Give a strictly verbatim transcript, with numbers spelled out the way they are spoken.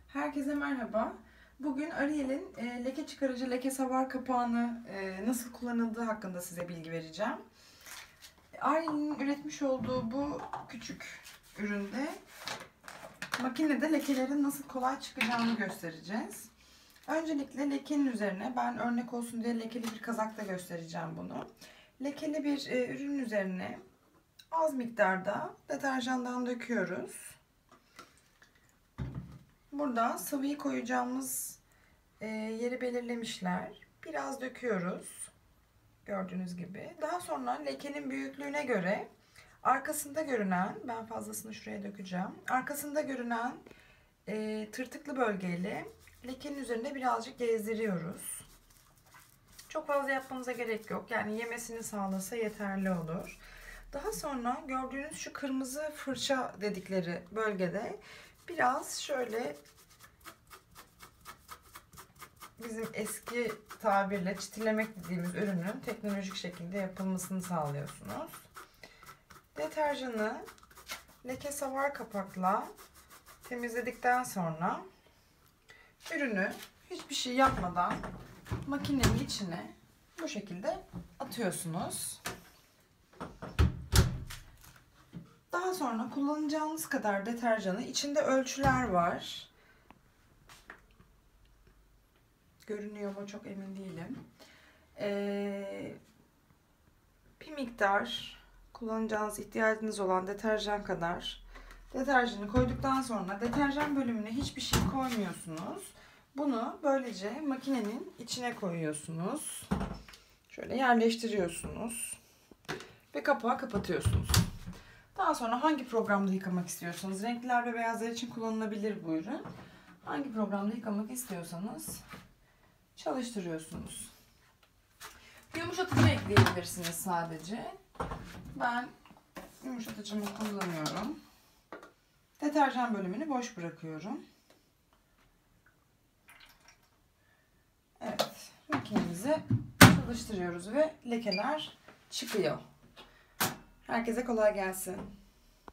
Herkese merhaba. Bugün Ariel'in e, leke çıkarıcı leke savar kapağını e, nasıl kullanıldığı hakkında size bilgi vereceğim. Ariel'in üretmiş olduğu bu küçük üründe makinede lekelerin nasıl kolay çıkacağını göstereceğiz. Öncelikle lekenin üzerine, ben örnek olsun diye lekeli bir kazakla göstereceğim bunu. Lekeli bir e, ürün üzerine az miktarda deterjandan döküyoruz. Burada sıvıyı koyacağımız e, yeri belirlemişler. Biraz döküyoruz. Gördüğünüz gibi. Daha sonra lekenin büyüklüğüne göre arkasında görünen, ben fazlasını şuraya dökeceğim. Arkasında görünen e, tırtıklı bölgeyle lekenin üzerinde birazcık gezdiriyoruz. Çok fazla yapmanıza gerek yok. Yani yemesini sağlasa yeterli olur. Daha sonra gördüğünüz şu kırmızı fırça dedikleri bölgede biraz şöyle bizim eski tabirle çitilemek dediğimiz ürünün teknolojik şekilde yapılmasını sağlıyorsunuz. Deterjanı leke savar kapakla temizledikten sonra ürünü hiçbir şey yapmadan makinenin içine bu şekilde atıyorsunuz. Daha sonra kullanacağınız kadar deterjanı, içinde ölçüler var. Görünüyor mu çok emin değilim. Ee, bir miktar kullanacağınız, ihtiyacınız olan deterjan kadar deterjanı koyduktan sonra deterjan bölümüne hiçbir şey koymuyorsunuz. Bunu böylece makinenin içine koyuyorsunuz. Şöyle yerleştiriyorsunuz ve kapağı kapatıyorsunuz. Daha sonra hangi programda yıkamak istiyorsanız, renkliler ve beyazlar için kullanılabilir bu ürün. Hangi programda yıkamak istiyorsanız çalıştırıyorsunuz. Yumuşatıcı ekleyebilirsiniz sadece. Ben yumuşatıcımı kullanıyorum. Deterjan bölümünü boş bırakıyorum. Evet, makinemizi çalıştırıyoruz ve lekeler çıkıyor. Herkese kolay gelsin.